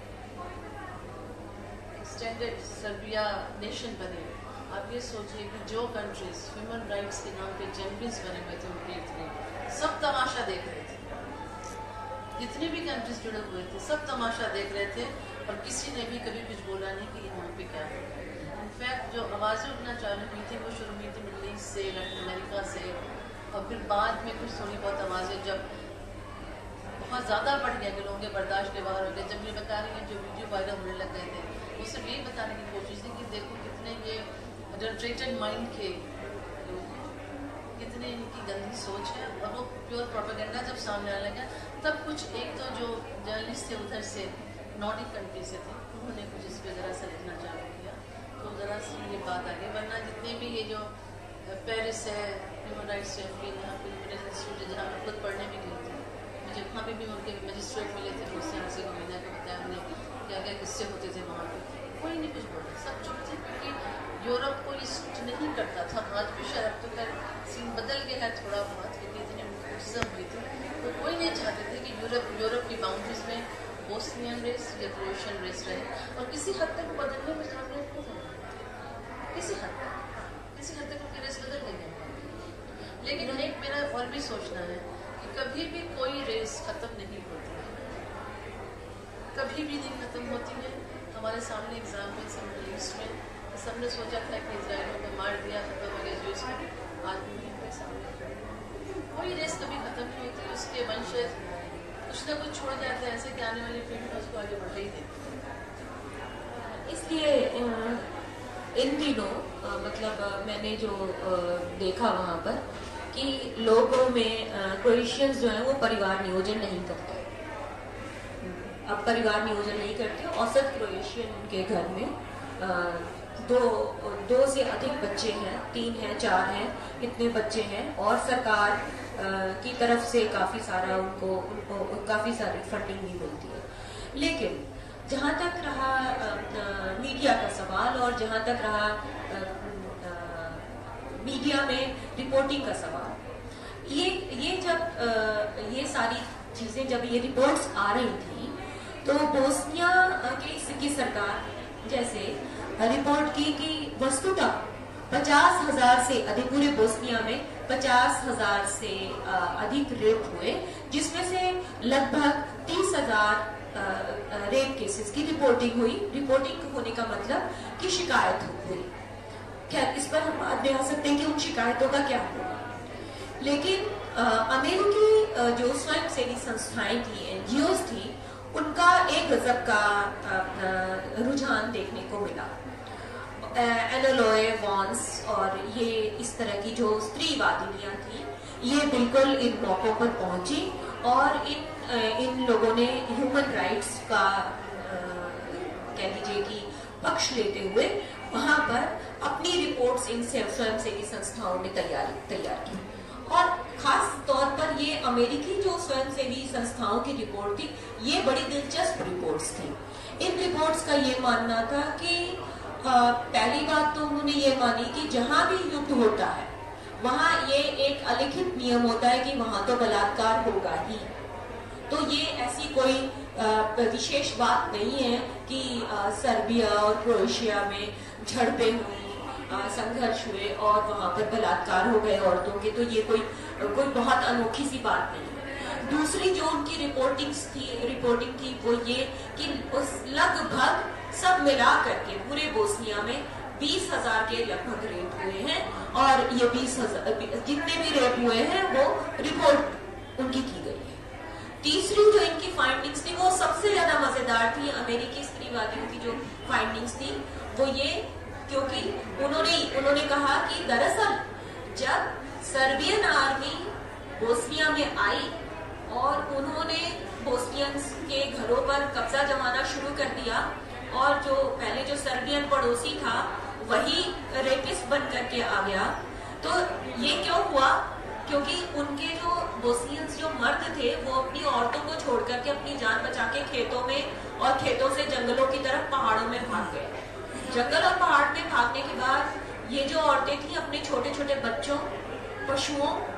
एक्सटेंडेड सर्बिया नेशन बने। आप ये सोचिए कि जो कंट्रीज ह्यूमन राइट्स के नाम पे चैंपियंस बने हुए थे उनके इतने, सब तमाशा देख रहे थे। जितने भी कंट्रीज जुड़े हुए थे सब तमाशा देख रहे थे और किसी ने भी कभी कुछ बोला नहीं कि यहाँ पे क्या है। इनफैक्ट जो आवाज़ें उठना चालू हुई थी वो शुरू हुई थी मिडल ईस्ट से, लैटिन अमेरिका से, और फिर बाद में कुछ थोड़ी बहुत आवाज़ें जब बहुत ज़्यादा बढ़ गया कि लोगों के बर्दाश्त के बाहर हो गए। जब ये बता रही हैं जो वीडियो वायरल होने लग गए थे, वो सिर्फ यही बताने की कोशिश थी कि देखो कितने ये अडल्ट्रेटेड माइंड के लोग, कितने इनकी गंदी सोच है। और वो प्योर प्रोपेगेंडा जब सामने आने लगा तब कुछ एक तो जो जर्नलिस्ट थे उधर से नॉर्डिक कंट्री से थे, उन्होंने कुछ इस पर ज़रा सा लिखना चालू किया, तो ज़रा सी ये बात आ गई। वरना जितने भी ये जो पेरिस है ह्यूमन राइट्स चैम्पियन, यहाँ पे ह्यूमन इंस्टीट्यूट है जहाँ मैं खुद पढ़ने भी गई थी, मुझे वहाँ पे भी उनके मजिस्ट्रेट मिले थे, मुझसे हंसी को मिला के बताया हमने क्या क्या किस्से होते थे वहाँ पे। कोई नहीं कुछ बोला, सब चुप थे, क्योंकि यूरोप को ये सूट नहीं करता था। आज भी शायद अब तो खैर सीन बदल गया है थोड़ा बहुत, क्योंकि इतनी क्रिटिसिज्म हुई थी, तो कोई नहीं चाहते थे कि यूरोप की बाउंड्रीज में बोस्नियन रेस या क्रोएशियन रेस रहे। और किसी हद तक बदलने में कामयाब हो गए, किसी हद तक उनकी रेस बदल गई है। लेकिन एक मेरा और भी सोचना है कि कभी भी कोई रेस खत्म नहीं होती है, कभी भी नहीं खत्म होती है। हमारे सामने एग्जाम्पल्स है मिडल ईस्ट में, सबने सोचा था कि इजराइलियों को मार दिया, खत्म हो गया, जो इसमें आदमी के सामने कोई रेस कभी खत्म नहीं होती। उसके वंशज कुछ ना कुछ छोड़ जाते हैं ऐसे कि आने वाली पीढ़ी में उसको आगे बढ़े ही देते। इसलिए इन दिनों मतलब मैंने जो देखा वहाँ पर कि लोगों में क्रोएशियंस जो है वो परिवार नियोजन नहीं करते। अब परिवार नियोजन नहीं करते। औसत क्रोएशियन के घर में दो से अधिक बच्चे हैं, 3 हैं, 4 हैं, इतने बच्चे हैं, और सरकार की तरफ से काफी सारा उनको काफी सारी फंडिंग भी मिलती है। लेकिन जहाँ तक रहा मीडिया का सवाल और जहाँ तक रहा मीडिया में रिपोर्टिंग का सवाल, ये जब ये सारी चीजें जब ये रिपोर्ट्स आ रही थी तो बोस्निया की सरकार जैसे रिपोर्ट की कि वस्तुतः 50,000 से अधिक, पूरे बोस्निया में 50,000 से अधिक रेप हुए, जिसमें से लगभग 30,000 रेप केसेस की रिपोर्टिंग हुई। रिपोर्टिंग होने का मतलब कि शिकायत हुई। खैर इस पर हम बाद में आ सकते हैं कि उन शिकायतों का क्या हुआ। लेकिन अमेरिकी जो स्वयंसेवी संस्थाएं थी, एनजीओ थी, उनका एक गजब का रुझान देखने को मिला। एनालॉय वॉन्स और ये इस तरह की जो स्त्रीवादिनियां थी, ये बिल्कुल इन मौकों पर पहुंची और इन लोगों ने ह्यूमन राइट्स का कह लीजिए कि पक्ष लेते हुए वहां पर अपनी रिपोर्ट्स इन स्वयंसेवी संस्थाओं ने तैयार की। और खास तौर पर ये अमेरिकी जो स्वयंसेवी संस्थाओं की रिपोर्ट थी, ये बड़ी दिलचस्प रिपोर्ट्स थी। इन रिपोर्ट्स का ये मानना था कि पहली बात तो उन्होंने ये मानी कि जहां भी युद्ध होता है वहां ये एक अलिखित नियम होता है कि वहां तो बलात्कार होगा ही। तो ये ऐसी कोई विशेष बात नहीं है कि सर्बिया और क्रोएशिया में झड़पें हुई, संघर्ष हुए और वहां पर बलात्कार हो गए औरतों के, तो ये कोई बहुत अनोखी सी बात नहीं है। दूसरी जो उनकी रिपोर्टिंग थी वो ये कि उस लगभग सब मिला करके पूरे बोस्निया में 20,000 के लगभग रेप हुए हैं, और ये 20,000 जितने भी रेप हुए हैं वो रिपोर्ट उनकी की गई है। तीसरी जो इनकी फाइंडिंग्स थी वो सबसे ज्यादा मजेदार थी। अमेरिकी स्त्रीवादियों की जो फाइंडिंग्स थी वो ये, क्योंकि उन्होंने कहा कि दरअसल जब सर्बियन आर्मी बोस्निया में आई और उन्होंने बोस्नियंस के घरों पर कब्जा जमाना शुरू कर दिया, और जो पहले जो सर्बियन पड़ोसी था वही रेपिस्ट बन करके आ गया, तो ये क्यों हुआ? क्योंकि उनके जो बोस्नियंस जो मर्द थे वो अपनी औरतों को छोड़ करके अपनी जान बचा के खेतों में और खेतों से जंगलों की तरफ पहाड़ों में भाग गए। जंगल और पहाड़ में भागने के बाद ये जो औरतें थी अपने छोटे छोटे बच्चों, पशुओं,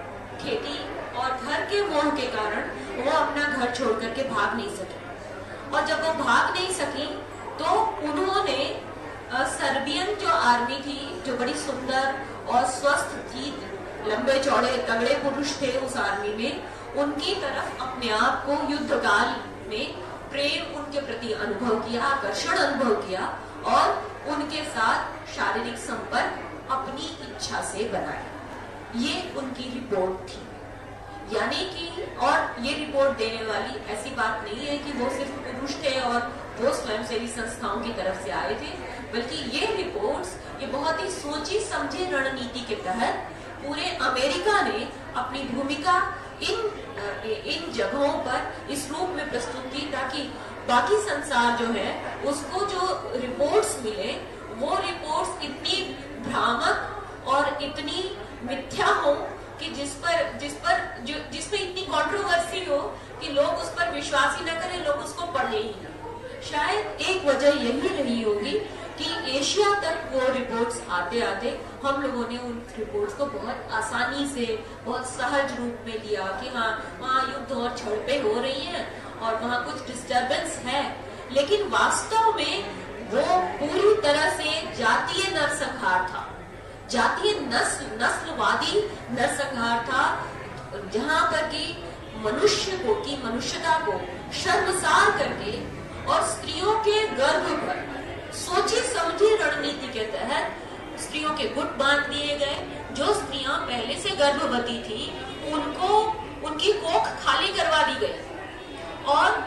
खेती और घर के मोह के कारण वो अपना घर छोड़ करके भाग नहीं सके, और जब वो भाग नहीं सकी तो उन्होंने सर्बियन जो आर्मी थी, जो बड़ी सुंदर और स्वस्थ थी, लंबे चौड़े तगड़े पुरुष थे उस आर्मी में, उनकी तरफ अपने आप को युद्ध काल में प्रेम उनके प्रति अनुभव किया, आकर्षण अनुभव किया और उनके साथ शारीरिक संपर्क अपनी इच्छा से बनाया। ये उनकी रिपोर्ट थी। यानी कि, और ये रिपोर्ट देने वाली ऐसी बात नहीं है कि वो सिर्फ पुरुष थे और वो स्वयंसेवी संस्थाओं की तरफ से आए थे, बल्कि ये रिपोर्ट्स, ये बहुत ही सोची समझी रणनीति के तहत पूरे अमेरिका ने अपनी भूमिका इन जगहों पर इस रूप में प्रस्तुत की ताकि बाकी संसार जो है उसको जो रिपोर्ट्स मिले वो रिपोर्ट्स इतनी भ्रामक और इतनी मिथ्या हो कि जिसपे इतनी कंट्रोवर्सी हो कि लोग उस पर विश्वास ही न करें, लोग उसको पढ़े ही ना। शायद एक वजह यही रही होगी कि एशिया तक वो रिपोर्ट्स आते आते हम लोगों ने उन रिपोर्ट्स को बहुत आसानी से, बहुत सहज रूप में लिया कि हाँ, वहाँ युद्ध और झड़पें हो रही हैं और वहाँ कुछ डिस्टर्बेंस है, लेकिन वास्तव में वो पूरी तरह से जातीय नरसंहार था, जातीय नस्लवादी नरसंहार था, जहाँ पर कि मनुष्य को, की मनुष्यता को शर्मसार करके और स्त्रियों के गर्भ पर सोची समझी रणनीति के तहत स्त्रियों के गुट बांध दिए गए। जो स्त्रियां पहले से गर्भवती थी उनको उनकी कोख खाली करवा दी गई, और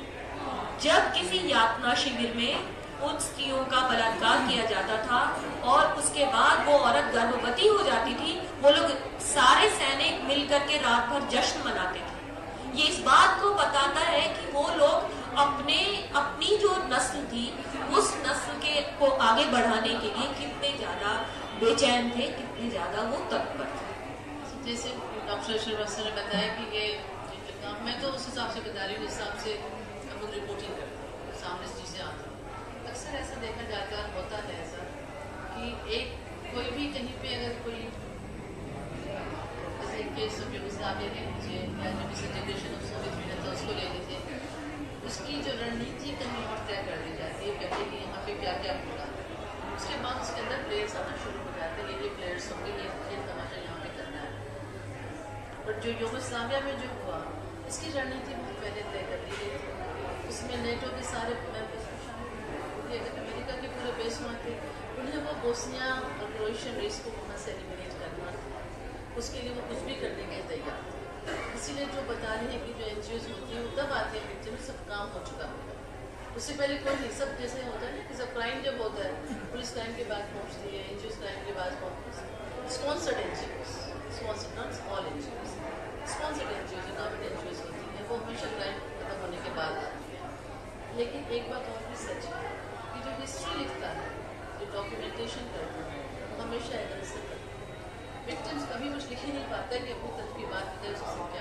जब किसी यातना शिविर में उन स्त्रियों का बलात्कार किया जाता था और उसके बाद वो औरत गर्भवती हो जाती थी, वो लोग सारे सैनिक मिलकर के रात भर जश्न मनाते थे। ये इस बात को बताता है कि वो लोग अपनी जो नस्ल थी उस नस्ल को आगे बढ़ाने के लिए कितने ज्यादा बेचैन थे, कितने ज्यादा वो तत्पर थे। जैसे डॉक्टर श्रीवास्तव ने बताया कि ये काम, मैं तो उस हिसाब से बता रही हूँ, जिस हिसाब से हम लोग रिपोर्टिंग करते हैं, सामने से चीजें आती हैं। अक्सर ऐसा देखा जाता है, होता है ऐसा कि कोई भी कहीं पे अगर कोई, जैसे केस ऑफ यूगोस्लाविया ले लीजिए या जो भी सेग्रीगेशन ऑफ सोवियत यूनियन था उसको ले लीजिए, उसकी जो रणनीति कहीं और तय कर दी जाती है, कहते हैं कि यहाँ पे क्या क्या होगा, उसके बाद उसके अंदर प्लेयर्स आना शुरू हो जाते हैं, ये प्लेयर्स होंगे, ये खेल तमाशा यहाँ पे करना है। बट जो यूगोस्लाविया में जो हुआ, इसकी रणनीति बहुत पहले तय कर दी गई थी। उसमें नेटो के सारे मेंबर्स शामिल थे, अमेरिका के पूरे बेस वहाँ थे, उन्हें वो बोस्निया और क्रोएशियन रेस को वहाँ से एलिमिनेट करना था, उसके लिए वो कुछ भी करने के तैयार थे। इसीलिए जो बता रहे हैं कि जो एनजीओज होती है वो तब आते हैं जब सब काम हो चुका होगा, उससे पहले कोई नहीं। सब जैसे होता है ना कि सब क्राइम जब होता है, पुलिस क्राइम के बाद पहुँचती है, एनजीओज क्राइम के बाद पहुँचती है। Sponsored NGOs, sponsored not all NGOs, sponsored NGOs, government NGOs होती हैं, वो हमेशा क्राइम खत्म होने के बाद आती है। लेकिन एक बात और भी सच है कि जो हिस्ट्री लिखता है, जो डॉक्यूमेंटेशन करता है, हमेशा एविडेंस से करता है। विक्टिम्स कभी कुछ लिख ही नहीं पाता कि अपनी तरफ की बात बताए, उससे क्या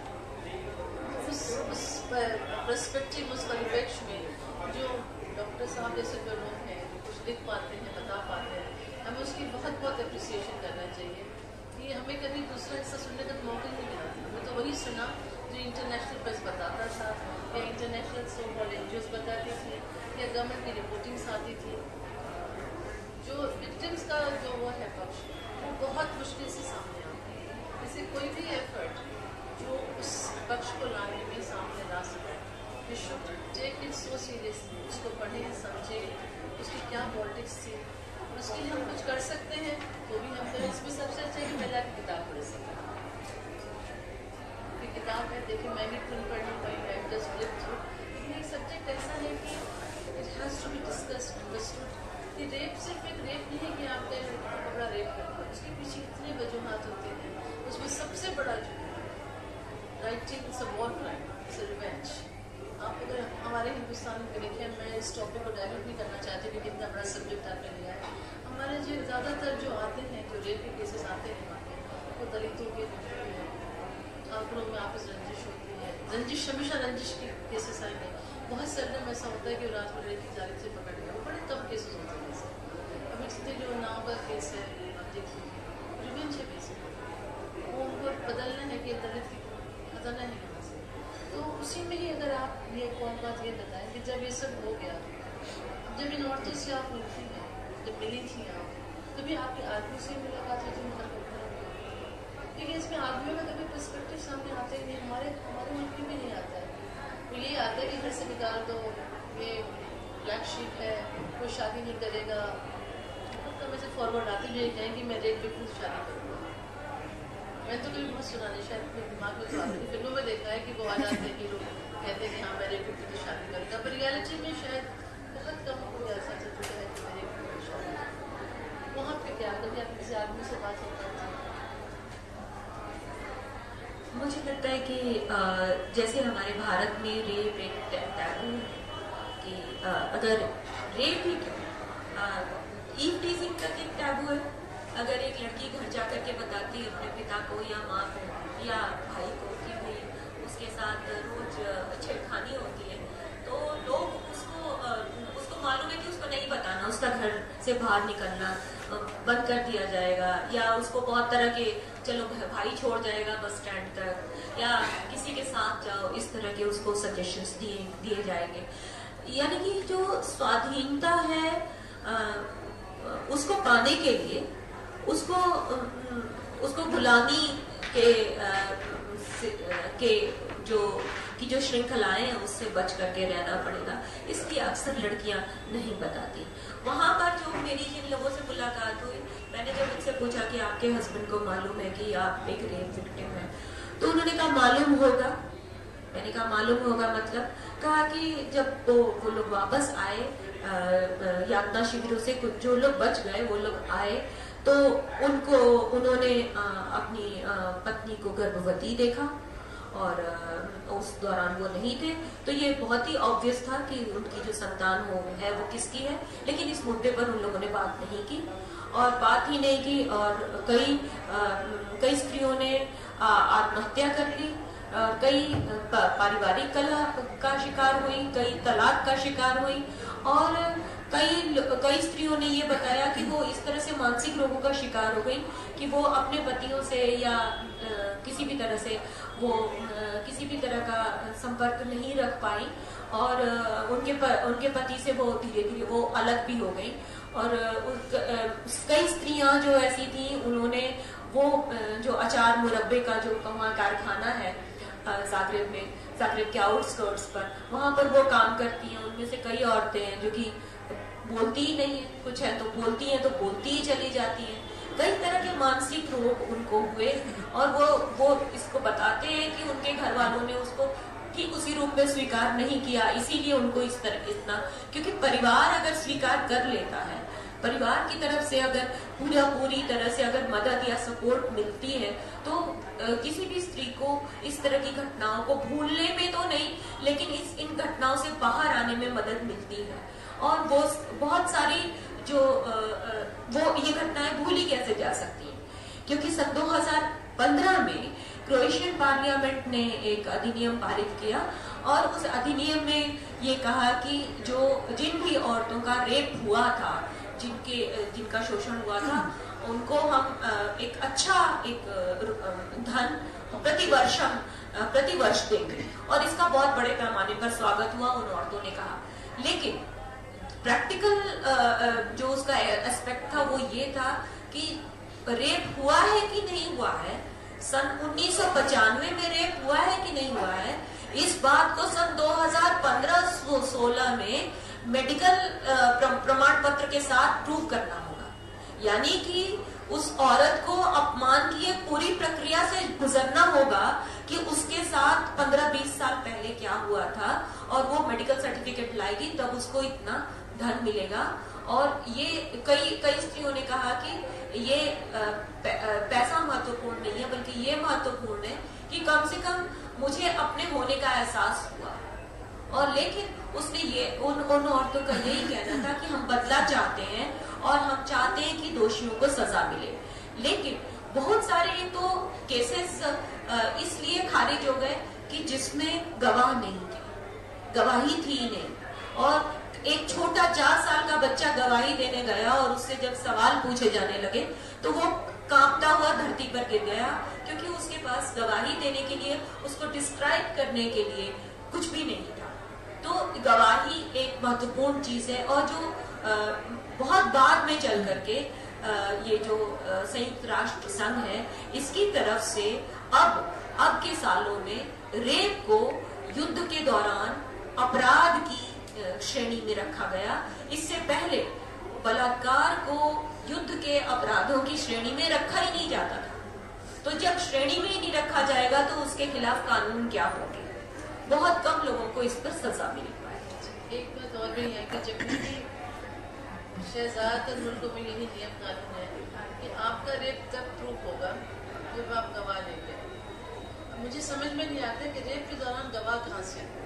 उस पर्सपेक्टिव, उस परिप्रेक्ष्य में जो डॉक्टर साहब जैसे जो लोग हैं, कुछ लिख पाते हैं, बता पाते हैं, हमें उसकी बहुत बहुत अप्रिसिएशन करना चाहिए कि हमें कभी दूसरा हिस्सा सुनने का मौका नहीं मिला। हमें तो वही सुना जो इंटरनेशनल प्रेस बताता था, या इंटरनेशनल सो कॉल्ड एनजीओज बताती थी, या गवर्नमेंट की रिपोर्टिंग्स आती थी। जो विक्टिम्स का जो वो है पक्ष, वो बहुत मुश्किल से सामने आता है। जैसे कोई भी एफर्ट जो उस पक्ष को लाने में सामने ला सके, we should take it so seriously, उसको पढ़ें, समझें उसकी क्या पॉलिटिक्स थी, उसके लिए हम कुछ कर सकते हैं तो भी हम करें। इसमें सबसे अच्छा है कि पहले आप किताब पढ़ सकते हैं। किताब है, देखिए मैं भी खुद पढ़ नहीं पाई, आई जस्ट फ्लिप थ्रू, लेकिन एक सब्जेक्ट ऐसा है कि it has to be discussed, understood. कि रेप सिर्फ एक रेप नहीं है कि आपका कपड़ा रेप करना, उसके पीछे इतने वजूहात होते हैं। उसमें सबसे बड़ा जो है writing it's a war crime, it's a revenge. आप अगर हमारे हिंदुस्तान में देखें, मैं इस टॉपिक को डाइवर्ट नहीं करना चाहती क्योंकि इतना बड़ा सब्जेक्ट आपने लिया है। हमारे जो ज़्यादातर जो आते हैं, जो रेप के केसेस आते हैं वहाँ के, वो दलितों के ठाकुरों में आपस रंजिश होती है, रंजिश हमेशा रंजिश के केसेस आएंगे। बहुत सर्दम ऐसा होता है कि रात में रेप की जाली से पकड़ गया, वो बड़े कम केसेस होते हैं। अभी जितने जो नाव का केस है आप देखिए, रिवेंज है बेसिकली, वो उनको बदलना है कि दलित बदलना है यहाँ से। तो उसी में ही अगर आप ये एक और बात ये बताएं कि जब ये सब हो गया, जब इन औरतों से आप मिलती हैं, जब मिली थी आप, कभी आपके आदमी से मुलाकात हुई थी? क्योंकि इसमें आदमियों का कभी पर्सपेक्टिव सामने आते ही नहीं, हमारे मुल्क में भी नहीं आता है। तो यही आता है कि घर से निकाल दो, ये ब्लैक शीप है, कोई शादी नहीं करेगा। तो वैसे फॉरवर्ड आते भी कहें कि मैं रेप विक्टिम से शादी करूँगा। मैंने तो कभी बहुत सुना नहीं, शायद अपने दिमाग में तो आता है, फिल्मों में देखा है कि वो आ जाते हैं हीरो, कहते हैं कि हाँ मैं रेप विक्टिम से शादी करूँगा, पर रियलिटी में शायद बहुत कम कोई ऐसा सोचता है कि मैं रेप विक्टिम से शादी करूँगा। वहाँ पे क्या कभी आप किसी आदमी से बात होता है? मुझे लगता है कि जैसे हमारे भारत में रेप एक टैबू कि अगर रेप ही ईव टीजिंग तक एक टैबू है। अगर एक लड़की घर जाकर के बताती है अपने पिता को या माँ को या भाई को कि भाई उसके साथ रोज छेड़खानी होती है, तो लोग उसको मालूम है कि उसको नहीं बताना, उसका घर से बाहर निकलना बंद कर दिया जाएगा, या उसको बहुत तरह के चलो भाई छोड़ जाएगा बस स्टैंड तक, या किसी के साथ जाओ, इस तरह के उसको सजेशंस दिए जाएंगे। यानी कि जो स्वाधीनता है उसको पाने के लिए उसको गुलामी के जो श्रृंखलाएं हैं उससे बच करके रहना पड़ेगा। इसलिए अक्सर लड़कियां नहीं बताती। वहां पर जो मेरी जिन लोगों से मुलाकात हुई, मैंने जब उनसे पूछा कि आपके हस्बैंड को मालूम है कि आप एक रेप विक्टिम हैं, तो उन्होंने कहा मालूम होगा। मैंने कहा मालूम होगा मतलब? कहा कि जब वो लोग वापस आए यातना शिविरों से, कुछ जो लोग बच गए वो लोग आए, तो उन्होंने अपनी पत्नी को गर्भवती देखा और उस दौरान वो नहीं थे, तो ये बहुत ही ऑब्वियस था कि उनकी जो संतान है वो किसकी है। लेकिन इस मुद्दे पर उन लोगों ने बात नहीं की और बात ही नहीं की, और कई स्त्रियों ने आत्महत्या कर ली, कई पारिवारिक कलह का शिकार हुई, कई तलाक का शिकार हुई, और कई स्त्रियों ने ये बताया कि वो इस तरह से मानसिक रोगों का शिकार हो गई कि वो अपने पतियों से या किसी भी तरह से वो किसी भी तरह का संपर्क नहीं रख पाई, और उनके पति से वो धीरे धीरे वो अलग भी हो गई। और कई स्त्रियां जो ऐसी थी, उन्होंने वो जो अचार मुरब्बे का जो वहाँ कारखाना है जाग्रेब के आउटस्कर्ट्स पर, वहां पर वो काम करती हैं। उनमें से कई औरतें हैं जो कि बोलती ही नहीं है, कुछ है तो बोलती हैं तो बोलती ही चली जाती हैं। कई तरह के मानसिक रोग उनको हुए, और वो इसको बताते हैं कि उनके घर वालों ने उसको ठीक उसी रूप में स्वीकार नहीं किया, इसीलिए उनको इतना क्योंकि परिवार अगर स्वीकार कर लेता है, परिवार की तरफ से अगर पूरी तरह से अगर मदद या सपोर्ट मिलती है, तो किसी भी स्त्री को इस तरह की घटनाओं को भूलने में तो नहीं, लेकिन इन घटनाओं से बाहर आने में मदद मिलती है। और वो बहुत सारी जो वो ये घटनाएं भूली कैसे जा सकती हैं, क्योंकि सन 2015 में क्रोएशियन पार्लियामेंट ने एक अधिनियम पारित किया, और उस अधिनियम में ये कहा कि जिन भी औरतों का रेप हुआ था, जिनका शोषण हुआ था, उनको हम एक अच्छा धन प्रतिवर्ष देंगे। और इसका बहुत बड़े पैमाने पर स्वागत हुआ, उन औरतों ने कहा। लेकिन प्रैक्टिकल जो उसका एस्पेक्ट था वो ये था कि रेप हुआ है कि नहीं हुआ है, सन 1995 में रेप हुआ है कि नहीं हुआ है, इस बात को सन 2015-16 में मेडिकल प्रमाण पत्र के साथ प्रूव करना होगा। यानी कि उस औरत को अपमान की एक पूरी प्रक्रिया से गुजरना होगा कि उसके साथ 15-20 साल पहले क्या हुआ था, और वो मेडिकल सर्टिफिकेट लाएगी तब उसको इतना धन मिलेगा। और ये कई स्त्रियों ने कहा कि ये पैसा महत्वपूर्ण नहीं है, बल्कि ये महत्वपूर्ण है कि कम से कम मुझे अपने होने का एहसास हुआ। और लेकिन उसने ये उन औरतों का यही कहना था कि हम बदला चाहते हैं और हम चाहते हैं कि दोषियों को सजा मिले। लेकिन बहुत सारे तो केसेस इसलिए खारिज हो गए कि जिसमें गवाह नहीं थे, गवाही थी नहीं, और एक छोटा 4 साल का बच्चा गवाही देने गया और उससे जब सवाल पूछे जाने लगे तो वो कांपता हुआ धरती पर गिर गया, क्योंकि उसके पास गवाही देने के लिए, उसको डिस्क्राइब करने के लिए कुछ भी नहीं था। तो गवाही एक महत्वपूर्ण चीज है, और जो बहुत बाद में चल करके ये जो संयुक्त राष्ट्र संघ है, इसकी तरफ से अब के सालों में रेप को युद्ध के दौरान अपराध की श्रेणी में रखा गया। इससे पहले बलात्कार को युद्ध के अपराधों की श्रेणी में रखा ही नहीं जाता था। तो जब श्रेणी में ही नहीं रखा जाएगा तो उसके खिलाफ कानून क्या होंगे? बहुत कम लोगों को इस पर सजा मिल पाए। एक बात और भी है कि जब ज्यादातर मुल्कों में यही नियम कानून है कि आपका रेप तब प्रूफ होगा जब आप गवाह लेंगे। मुझे समझ में नहीं आता कि रेप के दौरान गवाह कहाँ से आए।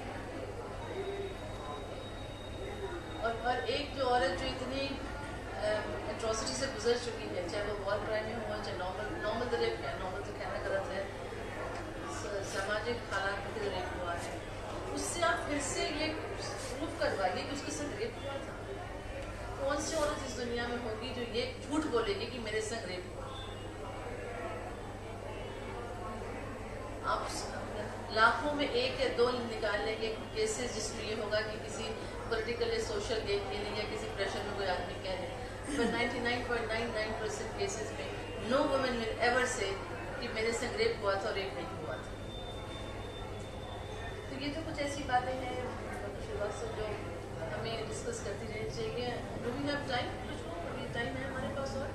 और एक जो औरत जो इतनी एट्रोसिटी से गुजर चुकी है, चाहे वो वॉर क्राइम में हो, चाहे नॉर्मल रेप है, नॉर्मल तो कहना गलत है, सामाजिक हालात में रेप हुआ है, उससे आप फिर से ये प्रूफ करवाइए कि उसके संग रेप हुआ था। कौन सी औरत इस दुनिया में होगी जो ये झूठ बोलेगी कि मेरे संग रेप हुआ? आप लाखों में एक या दो निकाल लेंगे केसेस जिसमें ये होगा कि किसी पॉलिटिकल या सोशल गेम के लिए या किसी प्रेशर में कोई आदमी कह रहे, पर 99.99% केसेस में नो वुमेन विल एवर से कि मेरे संग रेप हुआ था और रेप नहीं हुआ था। तो ये तो कुछ ऐसी बातें हैं डॉक्टर श्रीवास्तव जो हमें डिस्कस करती रहनी चाहिए। Do we have time? अभी टाइम है हमारे पास। और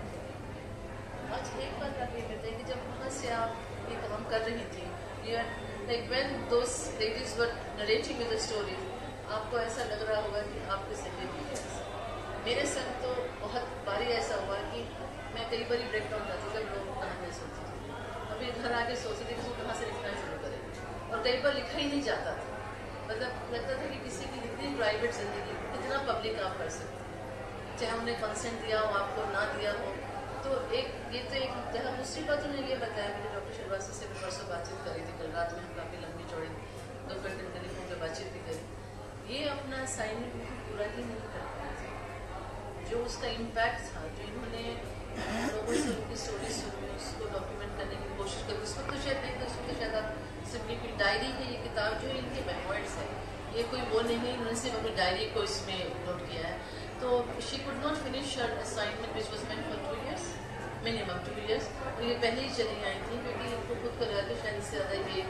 आज एक बात आप ये कहते हैं कि जब वहाँ से आप ये काम कर रही थी, like when those ladies were narrating me the story, आपको ऐसा लग रहा होगा कि आपके संग रेप हुआ है। मेरे संग तो बहुत बारी ऐसा हुआ कि मैं कई बार ब्रेक डाउन करती जब लोग कहानियाँ सुनती थी। अभी घर आके सोचती थी कि उसको कहाँ से लिखना शुरू करें, और कई बार लिखा ही नहीं जाता था। मतलब लगता था कि किसी की इतनी प्राइवेट जिंदगी कितना पब्लिक आप कर सकते हैं, चाहे हमने कंसेंट दिया हो, आपको ना दिया हो। तो ये तो एक जगह। दूसरी बात उन्होंने ये बताया, मुझे डॉक्टर श्रीवास्तव से परसों बातचीत करी थी, कल रात में हम काफ़ी लंबी चौड़ी 2 घंटे टेलीफोन पर बातचीत भी करी। ये अपना असाइनमेंट बिल्कुल पूरा ही नहीं कर पाए थे। जो उसका इम्पैक्ट था, जो इन्होंने लोगों से उनकी स्टोरी सुनी, उसको डॉक्यूमेंट करने की कोशिश करी। उसको तो शायद नहीं, उसको तो शायद आप सिर्फ की डायरी है, ये किताब जो इनके मेमोइर्स है, ये कोई वो नहीं है, इन्होंने सिर्फ अपनी डायरी को इसमें नोट किया है। तो she could not finish her assignment which was meant for 2 years, minimum 2 years। और ये पहले ही चली आई थी क्योंकि इनको खुद को लगा कि शायद इससे ज़्यादा ये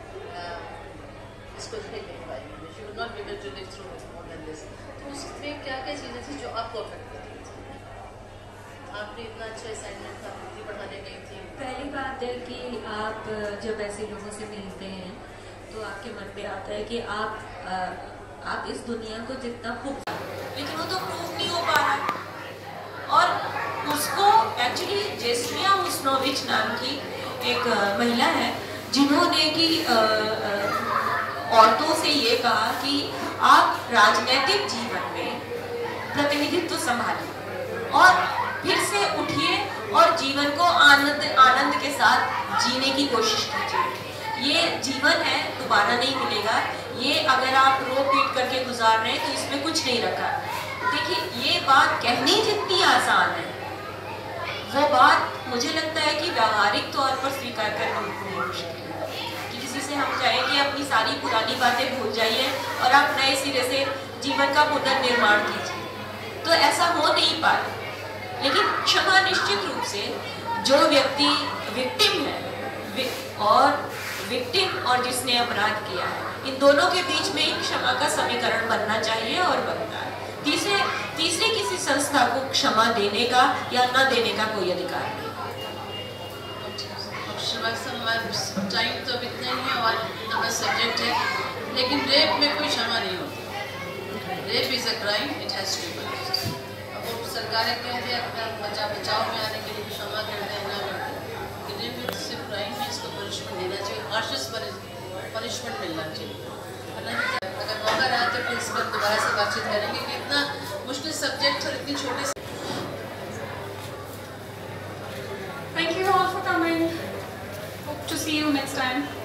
इसको नहीं ले पाएगी। She would not be able to live through it more than this. तो उसमें क्या क्या चीज़ें थी जो आपको अफेक्ट कर रही थी? आपने इतना अच्छा असाइनमेंट था, कितनी पढ़ाने गई थी? पहली बात है कि आप जब ऐसे लोगों से मिलते हैं तो आपके मन में आता है कि आप इस दुनिया को जितना खूब, लेकिन वो तो प्रूफ नहीं हो पा रहा। और उसको एक्चुअली जेस्मिया हुस्नोविच नाम की एक महिला है जिन्होंने कि औरतों से ये कहा कि आप राजनीतिक जीवन में प्रतिनिधित्व संभालिए और फिर से उठिए और जीवन को आनंद के साथ जीने की कोशिश कीजिए। ये जीवन है, दोबारा नहीं मिलेगा। ये अगर आप रो पीट करके गुजार रहे हैं तो इसमें कुछ नहीं रखा। देखिए, ये बात कहनी जितनी आसान है, वो बात मुझे लगता है कि व्यावहारिक तौर पर स्वीकार करना उतनी मुश्किल है कि किसी से हम चाहें कि अपनी सारी पुरानी बातें भूल जाइए और आप नए सिरे से जीवन का पुनर्निर्माण कीजिए, तो ऐसा हो नहीं पाता। लेकिन क्षमा निश्चित रूप से जो व्यक्ति विक्टिम है और विक्टिम और जिसने अपराध किया है, इन दोनों के बीच में एक क्षमा का समीकरण बनना चाहिए और बनता है। तीसरे किसी संस्था को क्षमा देने का या न देने का कोई अधिकार नहीं। टाइम तो अब इतना ही है और इतना सब्जेक्ट है, लेकिन रेप में कोई क्षमा नहीं होती। Rape is a crime, it has to be punished. अब वो सरकारें कह रही है बचाव में आने के लिए क्षमा कर दें, ना कर दें, रेप सिर्फ क्राइम है, इसको पनिशमेंट देना चाहिए, हार्शेस्ट पनिशमेंट मिलना चाहिए। अगर मौका रहा तो फिर इस पर दोबारा से बातचीत करेंगे कि इतना मुश्किल सब्जेक्ट और इतनी छोटी सी। Thank you all for coming. Hope to see you next time.